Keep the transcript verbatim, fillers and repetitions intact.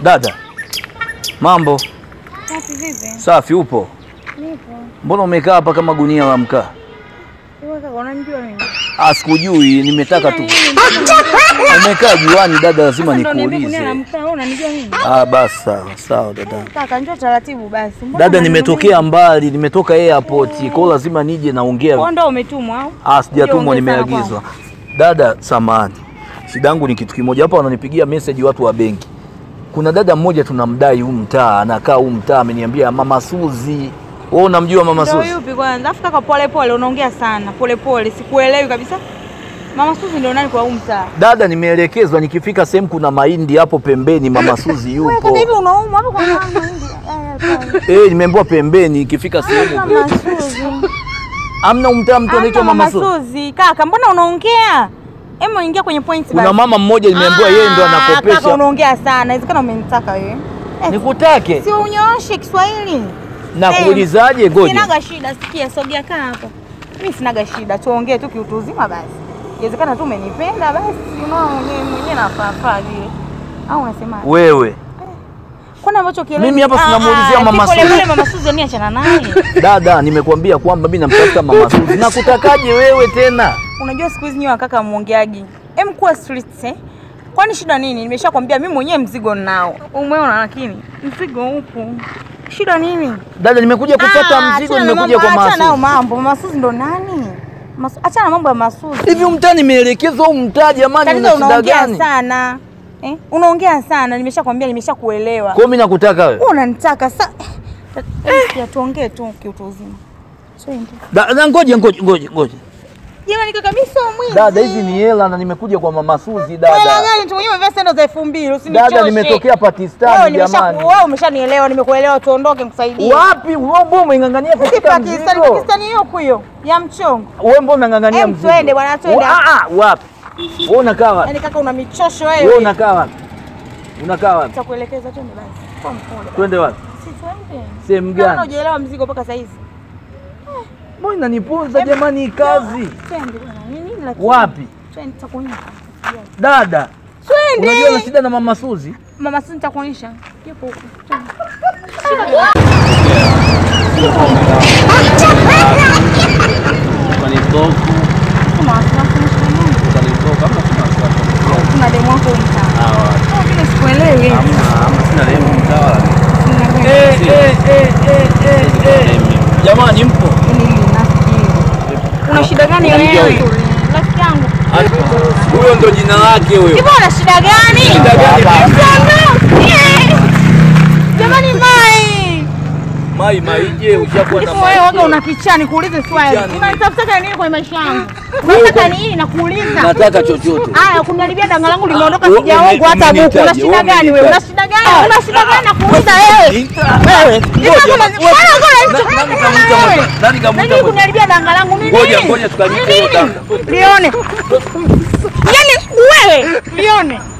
Dada. Mambo. Safi vipi? Safi upo? Nipo. Mbona umekaa hapa kama gunia la mkaa? Wewe kaka unanijua mimi? Ah, sikujui, nimetaka tu. Umekaa juani dada, lazima nikuulize. Unanijua mimi? Ah, basi sawa, sawa dada. Kaka njoo taratibu basi. Dada, nimetokea mbali, nimetoka airport. Kwa hiyo lazima nije naongea. Wewe ndio umetumwa au? Ah, sijatumwa, nimeagizwa. Dada, samahani. Shida yangu ni kitu kimoja. Hapa wananipigia message watu wa benki. Kuna dada mmoja tunamdai huu mtaa, anakaa huu mtaa, ameniambia Mama Suzi. Wewe unamjua Mama Suzi? Ndio yupi kwanza? Afu kaka pole pole unaongea sana. Pole pole, sikuelewi kabisa. Mama Suzi ndio nani kwa huu mtaa? Dada, nimeelekezwa nikifika sehemu kuna mahindi hapo pembeni, Mama Suzi yupo. Wewe kaka hivi unaumwa hapo kwa mahindi? Eh, nimeambiwa pembeni ikifika sehemu. Mama Suzi. Amna umtaa mtu anaitwa Mama Suzi. Mama Suzi, kaka mbona unaongea? Hebu ingia kwenye points basi. Kuna mama mmoja nimeambiwa yeye ndo anakopesha. Kaka unaongea sana. Inawezekana umenitaka wewe. Eh, nikutake? Si unyooshe Kiswahili. Na kuulizaje ngoja? Sinaga shida, sikia sogea kaa hapa. Mimi sinaga shida, tuongee tu kiutu uzima basi. Inawezekana tu umenipenda basi, unaona mwenyewe mwenyewe nafaa vile. Au unasemaje? Wewe. Kuna ambacho kielewi. Mimi hapa sinamuulizia Mama Suzi. Pole pole Mama Suzi ni achana naye. Dada, nimekuambia kwamba mimi namtafuta Mama Suzi. Nakutakaje wewe tena? Unajua siku hizi nyewe kaka muongeaji. Em kwa streets eh? Kwani shida nini? Nimeshakwambia mimi mwenyewe mzigo ninao. Umeona lakini mzigo upo. Shida nini? Dada, nimekuja kufuata mzigo, nimekuja kwa Mama Suzi. Achana mambo. Mama Suzi ndo nani? Achana mambo ya Mama Suzi. Hivi mtaa nimeelekezwa au mtaa jamani, una shida gani? Sana. Eh? Unaongea sana, nimeshakwambia nimeshakuelewa. Kwa mimi nakutaka wewe. Wewe unanitaka sasa. Eh, tuongee tu kiutu uzima. Twende. Dada, ngoja ngoja ngoja ngoja. Jamani kaka mimi sio mwizi. Dada, hizi ni hela na nimekuja kwa Mama Suzi dada. Hela gani tu mwenyewe umevaa sendo za elfu mbili usinichoshe. Dada, nimetokea Pakistan jamani. Wewe umeshanielewa, nimekuelewa, tuondoke nikusaidie. Wapi? Wewe mbona umengangania kufika Pakistan? Pakistan hiyo hiyo ya mchongo. Wewe mbona unangangania mzigo? Twende bwana, twende. Ah ah, wapi? Wewe unakaa wapi? Yaani kaka una michosho wewe. Wewe unakaa wapi? Unakaa wapi? Nitakuelekeza twende basi. Kwa mpole. Twende wapi? Si twende. Sehemu gani? Kama hujaelewa mzigo mpaka saa hizi. Mbona inaniponza jamani kazi? Twende bwana. Nini lakini? Wapi? Twende nitakuonyesha. Dada. Twende. Unajua na shida na Mama Suzi? Mama Suzi nitakuonyesha. Yupo huko. Twende. Kanitoku. Kama wasiwasi Kanitoka kama kuna wasiwasi. kuna demo wako mtaa. Ah, mimi sikuelewi. Sina demo mtaa. Eh eh eh eh eh. Jamani mpo? Una shida gani wewe? Rafiki yangu. Huyo ndo jina lake huyo. Hivi una shida gani? Shida gani? Jamani Mai. Mai Mai je ushakuwa na wewe waga una kichani kuulize swali. Unanitafuta nini kwa maisha yangu? Unataka nini nakuuliza? Nataka chochote. Haya kuniharibia danga langu limeondoka sijaongo hata buku. Una shida gani wewe? Una shida gani? Una shida gani nakuuliza wewe? Wewe. Nani kamuita? Nani kuniharibia danga langu nini? Ngoja ngoja tukalipe hiyo danga. Lione. Yaani wewe lione.